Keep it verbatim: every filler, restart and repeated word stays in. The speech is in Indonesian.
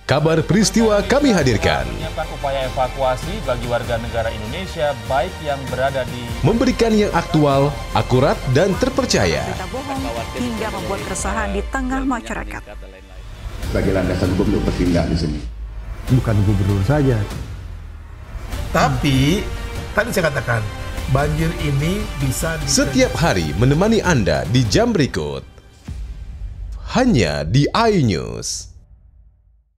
Kabar peristiwa kami hadirkan. Menyiapkan upaya evakuasi bagi warga negara Indonesia baik yang berada di Memberikan yang aktual, akurat, dan terpercaya. Berita bohong hingga membuat keresahan di tengah masyarakat. Sebagai landasan hukum untuk bertindak di sini. Bukan gubernur saja. Tapi tadi saya katakan banjir ini bisa di... Setiap hari menemani Anda di jam berikut. Hanya di iNews.